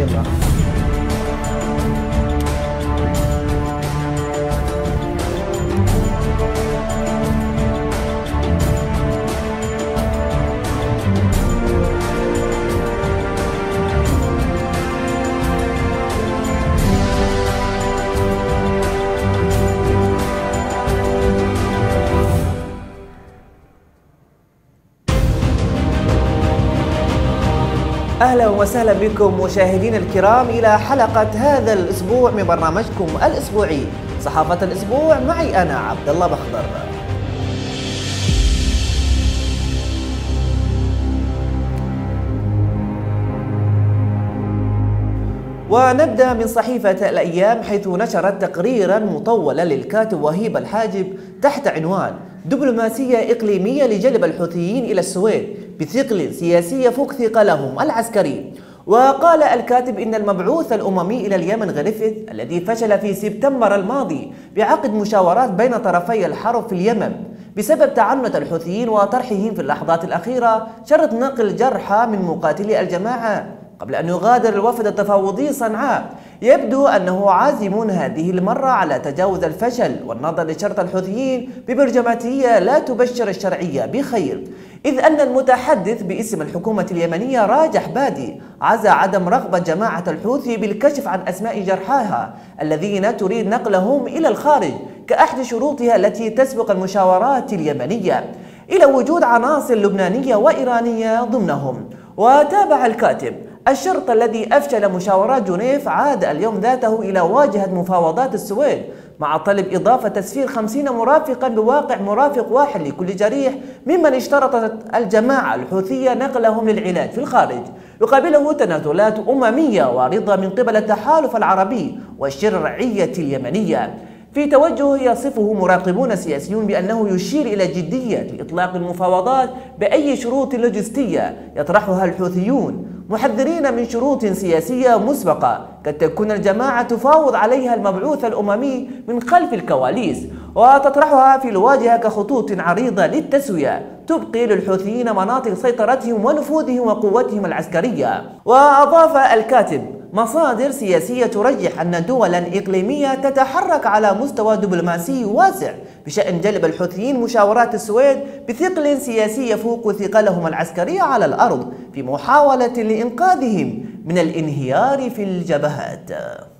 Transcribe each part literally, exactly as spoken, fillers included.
الله. أهلا وسهلا بكم مشاهدينا الكرام إلى حلقة هذا الأسبوع من برنامجكم الأسبوعي صحافة الأسبوع، معي أنا عبد الله بخضر. ونبدأ من صحيفة الأيام، حيث نشرت تقريرا مطولا للكاتب وهيب الحاجب تحت عنوان دبلوماسية إقليمية لجلب الحوثيين إلى السويد بثقل سياسي فوق ثقلهم العسكري. وقال الكاتب إن المبعوث الأممي إلى اليمن غريفيث الذي فشل في سبتمبر الماضي بعقد مشاورات بين طرفي الحرب في اليمن بسبب تعنت الحوثيين وطرحهم في اللحظات الأخيرة شرط نقل جرحى من مقاتلي الجماعة قبل أن يغادر الوفد التفاوضي صنعاء. يبدو أنه عازم هذه المرة على تجاوز الفشل والنظر لشرط الحوثيين ببرجماتية لا تبشر الشرعية بخير، إذ أن المتحدث باسم الحكومة اليمنية راجح بادي عزى عدم رغبة جماعة الحوثي بالكشف عن أسماء جرحاها الذين تريد نقلهم إلى الخارج كأحد شروطها التي تسبق المشاورات اليمنية إلى وجود عناصر لبنانية وإيرانية ضمنهم. وتابع الكاتب: الشرط الذي أفشل مشاورات جنيف عاد اليوم ذاته إلى واجهة مفاوضات السويد مع طلب إضافة تسفير خمسين مرافقا بواقع مرافق واحد لكل جريح ممن اشترطت الجماعة الحوثية نقلهم للعلاج في الخارج، يقابله تنازلات أممية واردة من قبل التحالف العربي والشرعية اليمنية. في توجه يصفه مراقبون سياسيون بأنه يشير إلى جدية إطلاق المفاوضات بأي شروط لوجستية يطرحها الحوثيون، محذرين من شروط سياسية مسبقة قد تكون الجماعة تفاوض عليها المبعوث الأممي من خلف الكواليس وتطرحها في الواجهة كخطوط عريضة للتسوية تبقي للحوثيين مناطق سيطرتهم ونفوذهم وقوتهم العسكرية. وأضاف الكاتب: مصادر سياسية ترجح أن دولا إقليمية تتحرك على مستوى دبلوماسي واسع بشأن جلب الحوثيين مشاورات السويد بثقل سياسي يفوق ثقلهم العسكري على الأرض في محاولة لإنقاذهم من الانهيار في الجبهات.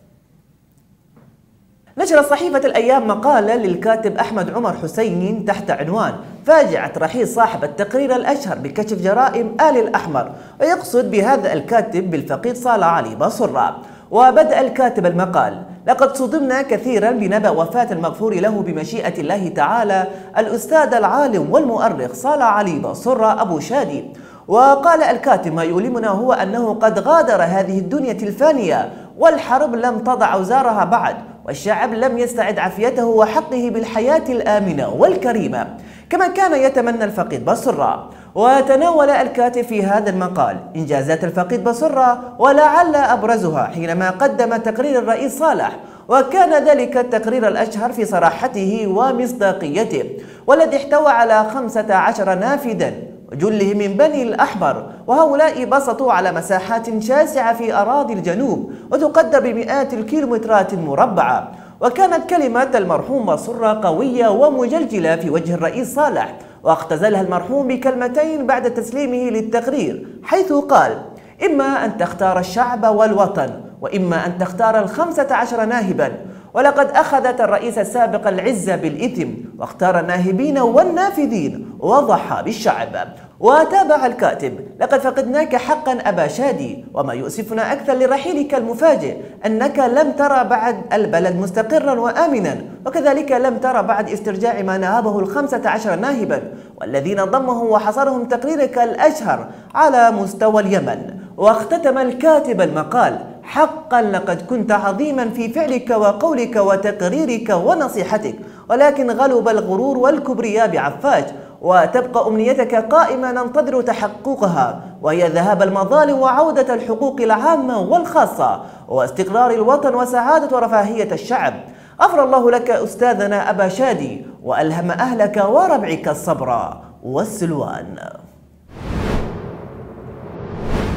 نشرت صحيفة الأيام مقالة للكاتب أحمد عمر حسين تحت عنوان فاجعة رحيل صاحب التقرير الأشهر بكشف جرائم آل الأحمر، ويقصد بهذا الكاتب بالفقيد صالح علي بصرة. وبدأ الكاتب المقال: لقد صدمنا كثيرا بنبأ وفاة المغفور له بمشيئة الله تعالى الأستاذ العالم والمؤرخ صالح علي بصرة أبو شادي. وقال الكاتب: ما يؤلمنا هو أنه قد غادر هذه الدنيا الفانية والحرب لم تضع أوزارها بعد، والشعب لم يستعد عافيته وحقه بالحياة الآمنة والكريمة كما كان يتمنى الفقيد بصرة. وتناول الكاتب في هذا المقال إنجازات الفقيد بصرة ولعل أبرزها حينما قدم تقرير الرئيس صالح، وكان ذلك التقرير الأشهر في صراحته ومصداقيته، والذي احتوى على خمسة عشر نافذا وجله من بني الأحمر، وهؤلاء بسطوا على مساحات شاسعة في أراضي الجنوب وتقدر بمئات الكيلومترات المربعة. وكانت كلمة المرحوم بصرة قوية ومجلجلة في وجه الرئيس صالح، واختزلها المرحوم بكلمتين بعد تسليمه للتقرير، حيث قال: إما أن تختار الشعب والوطن، وإما أن تختار الخمسة عشر ناهبا. ولقد أخذت الرئيس السابق العزة بالإثم واختار الناهبين والنافذين وضحى بالشعب. وتابع الكاتب: لقد فقدناك حقا أبا شادي، وما يؤسفنا أكثر لرحيلك المفاجئ أنك لم ترى بعد البلد مستقرا وآمنا، وكذلك لم ترى بعد استرجاع ما نهبه الخمسة عشر ناهبا والذين ضمهم وحصرهم تقريرك الأشهر على مستوى اليمن. واختتم الكاتب المقال: حقا لقد كنت عظيما في فعلك وقولك وتقريرك ونصيحتك، ولكن غلب الغرور والكبرياء بعفاش، وتبقى أمنيتك قائمة ننتظر تحققها، وهي ذهاب المظالم وعودة الحقوق العامة والخاصة واستقرار الوطن وسعادة ورفاهية الشعب. أفرى الله لك أستاذنا أبا شادي، وألهم أهلك وربعك الصبر والسلوان.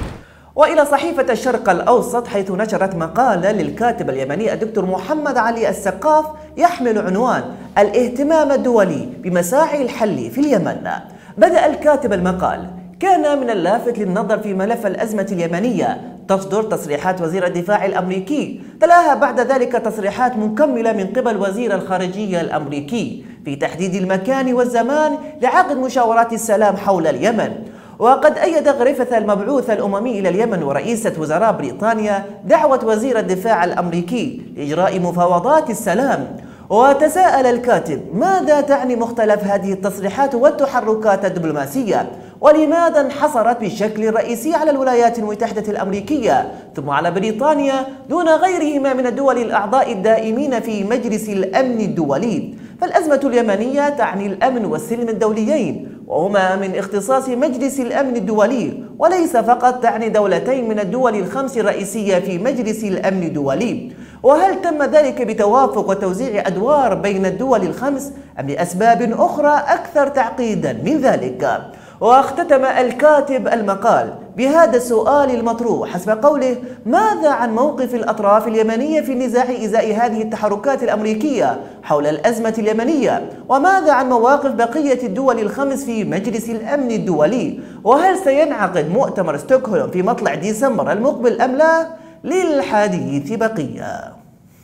وإلى صحيفة الشرق الأوسط، حيث نشرت مقالة للكاتب اليمني الدكتور محمد علي السقاف يحمل عنوان الاهتمام الدولي بمساعي الحل في اليمن. بدأ الكاتب المقال: كان من اللافت للنظر في ملف الأزمة اليمنية تصدر تصريحات وزير الدفاع الأمريكي، تلاها بعد ذلك تصريحات مكملة من قبل وزير الخارجية الأمريكي في تحديد المكان والزمان لعقد مشاورات السلام حول اليمن. وقد أيد غريفيث المبعوث الأممي إلى اليمن ورئيسة وزراء بريطانيا دعوة وزير الدفاع الأمريكي لإجراء مفاوضات السلام. وتساءل الكاتب: ماذا تعني مختلف هذه التصريحات والتحركات الدبلوماسية؟ ولماذا انحصرت بشكل رئيسي على الولايات المتحدة الأمريكية ثم على بريطانيا دون غيرهما من الدول الأعضاء الدائمين في مجلس الأمن الدولي؟ فالأزمة اليمنية تعني الأمن والسلم الدوليين، وهما من اختصاص مجلس الأمن الدولي، وليس فقط تعني دولتين من الدول الخمس الرئيسية في مجلس الأمن الدولي. وهل تم ذلك بتوافق وتوزيع أدوار بين الدول الخمس أم لأسباب أخرى أكثر تعقيدا من ذلك؟ واختتم الكاتب المقال بهذا السؤال المطروح حسب قوله: ماذا عن موقف الأطراف اليمنية في النزاع إزاء هذه التحركات الأمريكية حول الأزمة اليمنية؟ وماذا عن مواقف بقية الدول الخمس في مجلس الأمن الدولي؟ وهل سينعقد مؤتمر ستوكهولم في مطلع ديسمبر المقبل أم لا؟ للحديث بقية.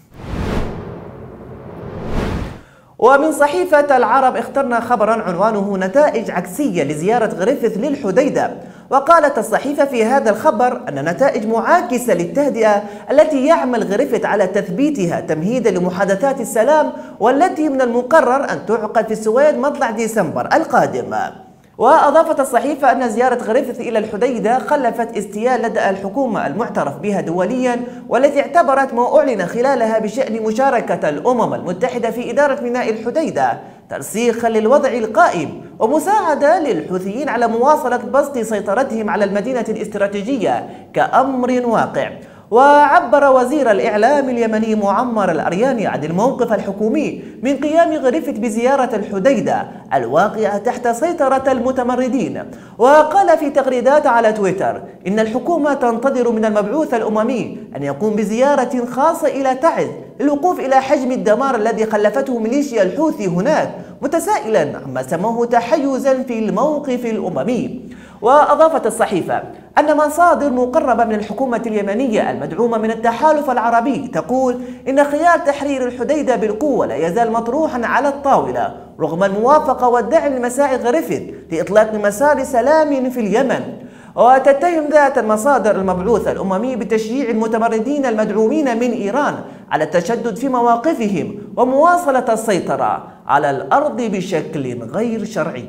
ومن صحيفة العرب اخترنا خبرا عنوانه نتائج عكسية لزيارة غريفيث للحديدة. وقالت الصحيفة في هذا الخبر أن نتائج معاكسة للتهدئة التي يعمل غريفيث على تثبيتها تمهيدا لمحادثات السلام، والتي من المقرر أن تعقد في السويد مطلع ديسمبر القادم. وأضافت الصحيفة أن زيارة غريفيث إلى الحديدة خلفت استياء لدى الحكومة المعترف بها دوليا، والتي اعتبرت ما أعلن خلالها بشأن مشاركة الأمم المتحدة في إدارة ميناء الحديدة ترسيخا للوضع القائم ومساعدة للحوثيين على مواصلة بسط سيطرتهم على المدينة الاستراتيجية كأمر واقع. وعبر وزير الإعلام اليمني معمر الأرياني عن الموقف الحكومي من قيام غريفيث بزيارة الحديدة الواقعة تحت سيطرة المتمردين. وقال في تغريدات على تويتر إن الحكومة تنتظر من المبعوث الأممي أن يقوم بزيارة خاصة إلى تعز للوقوف إلى حجم الدمار الذي خلفته ميليشيا الحوثي هناك، متسائلا عما سموه تحيزا في الموقف الأممي. وأضافت الصحيفة أن مصادر مقربة من الحكومة اليمنية المدعومة من التحالف العربي تقول إن خيار تحرير الحديدة بالقوة لا يزال مطروحا على الطاولة رغم الموافقة والدعم لمساعي غريفيث لإطلاق مسار سلام في اليمن. وتتهم ذات المصادر المبعوث الأممي بتشجيع المتمردين المدعومين من إيران على التشدد في مواقفهم ومواصلة السيطرة على الأرض بشكل غير شرعي.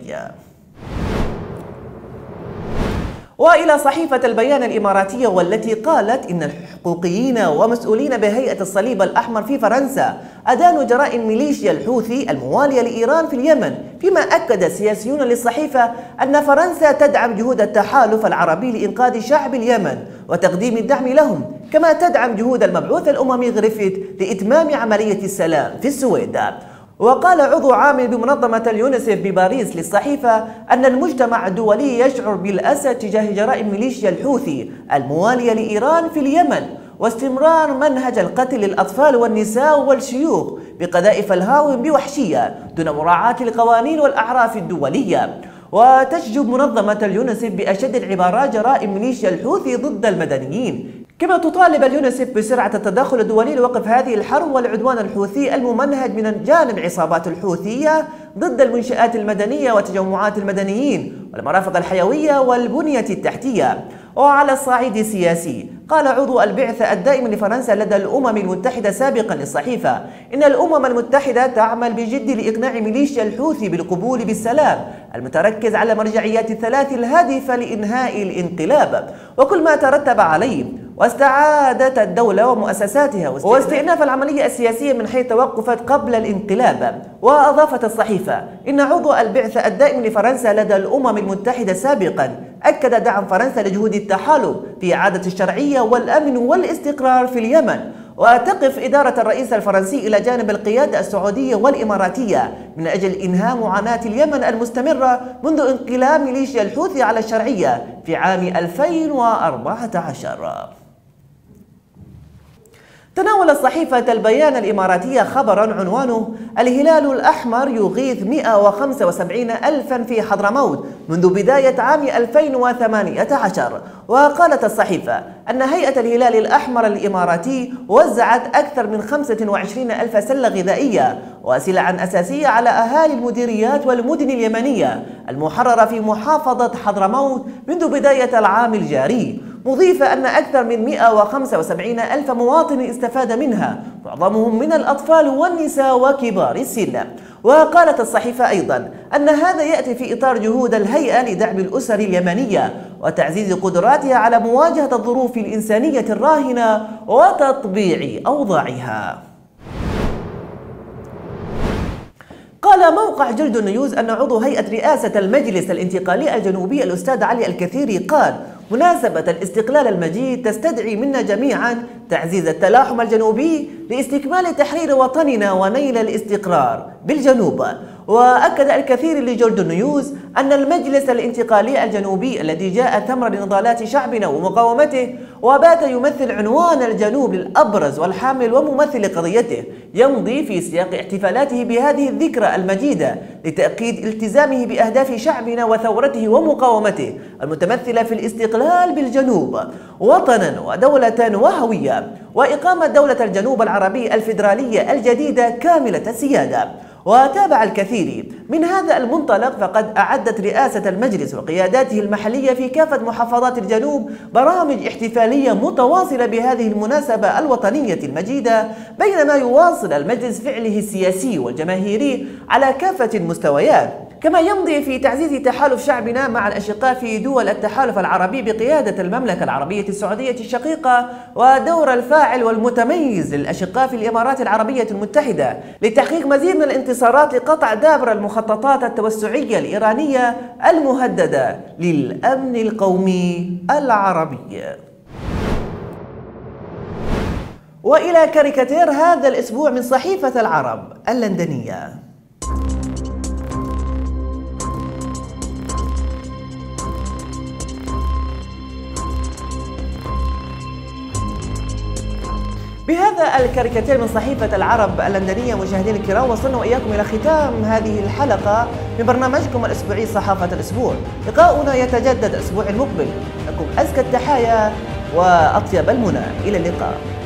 وإلى صحيفة البيان الإماراتية، والتي قالت إن الحقوقيين ومسؤولين بهيئة الصليب الأحمر في فرنسا أدانوا جرائم ميليشيا الحوثي الموالية لإيران في اليمن، فيما أكد سياسيون للصحيفة أن فرنسا تدعم جهود التحالف العربي لإنقاذ شعب اليمن وتقديم الدعم لهم، كما تدعم جهود المبعوث الأممي غريفيث لإتمام عملية السلام في السويد. وقال عضو عام بمنظمة اليونيسف بباريس للصحيفة أن المجتمع الدولي يشعر بالأسى تجاه جرائم ميليشيا الحوثي الموالية لإيران في اليمن واستمرار منهج القتل للأطفال والنساء والشيوخ بقذائف الهاون بوحشية دون مراعاة القوانين والأعراف الدولية. وتشجب منظمة اليونيسف بأشد العبارات جرائم ميليشيا الحوثي ضد المدنيين، كما تطالب اليونيسف بسرعة التدخل الدولي لوقف هذه الحرب والعدوان الحوثي الممنهج من جانب عصابات الحوثية ضد المنشآت المدنية وتجمعات المدنيين والمرافق الحيوية والبنية التحتية. وعلى الصعيد السياسي، قال عضو البعثة الدائم لفرنسا لدى الأمم المتحدة سابقا للصحيفة إن الأمم المتحدة تعمل بجد لإقناع ميليشيا الحوثي بالقبول بالسلام المتركز على المرجعيات الثلاث الهادفة لإنهاء الانقلاب وكل ما ترتب عليه، واستعادة الدولة ومؤسساتها واستئناف العملية السياسية من حيث توقفت قبل الانقلاب. وأضافت الصحيفة إن عضو البعثة الدائم لفرنسا لدى الأمم المتحدة سابقا أكد دعم فرنسا لجهود التحالف في إعادة الشرعية والأمن والاستقرار في اليمن. وتقف إدارة الرئيس الفرنسي إلى جانب القيادة السعودية والإماراتية من أجل إنهاء معاناة اليمن المستمرة منذ انقلاب ميليشيا الحوثي على الشرعية في عام ألفين وأربعة عشر. تناولت صحيفة البيان الإماراتية خبرا عنوانه الهلال الأحمر يغيث مئة وخمسة وسبعين ألفا في حضرموت منذ بداية عام ألفين وثمانية عشر. وقالت الصحيفة أن هيئة الهلال الأحمر الإماراتي وزعت أكثر من خمسة وعشرين ألف سلة غذائية وسلعا أساسية على أهالي المديريات والمدن اليمنية المحررة في محافظة حضرموت منذ بداية العام الجاري، مضيفة أن أكثر من مئة وخمسة وسبعين ألف مواطن استفاد منها، معظمهم من الأطفال والنساء وكبار السن. وقالت الصحيفة أيضا أن هذا يأتي في إطار جهود الهيئة لدعم الأسر اليمنية وتعزيز قدراتها على مواجهة الظروف الإنسانية الراهنة وتطبيع أوضاعها. قال موقع جلد نيوز أن عضو هيئة رئاسة المجلس الانتقالي الجنوبي الأستاذ علي الكثيري قال مناسبة الاستقلال المجيد تستدعي منا جميعا تعزيز التلاحم الجنوبي لاستكمال تحرير وطننا ونيل الاستقرار بالجنوب. وأكد الكثير لجولد نيوز أن المجلس الانتقالي الجنوبي الذي جاء ثمر نضالات شعبنا ومقاومته وبات يمثل عنوان الجنوب الأبرز والحامل وممثل قضيته يمضي في سياق احتفالاته بهذه الذكرى المجيدة لتأكيد التزامه بأهداف شعبنا وثورته ومقاومته المتمثلة في الاستقلال بالجنوب وطنا ودولة وهوية وإقامة دولة الجنوب العربي الفيدرالية الجديدة كاملة السيادة. وتابع الكثير من هذا المنطلق فقد أعدت رئاسة المجلس وقياداته المحلية في كافة محافظات الجنوب برامج احتفالية متواصلة بهذه المناسبة الوطنية المجيدة، بينما يواصل المجلس فعله السياسي والجماهيري على كافة المستويات، كما يمضي في تعزيز تحالف شعبنا مع الأشقاء في دول التحالف العربي بقيادة المملكة العربية السعودية الشقيقة ودور الفاعل والمتميز للأشقاء في الإمارات العربية المتحدة لتحقيق مزيد من الانتصارات لقطع دابر المخططات التوسعية الإيرانية المهددة للأمن القومي العربي. وإلى كاريكاتير هذا الأسبوع من صحيفة العرب اللندنية. بهذا الكاريكاتير من صحيفة العرب اللندنية مشاهدينا الكرام وصلنا وإياكم إلى ختام هذه الحلقة من برنامجكم الأسبوعي صحافة الأسبوع. لقاؤنا يتجدد الأسبوع المقبل، لكم أزكى التحايا وأطيب المنى، إلى اللقاء.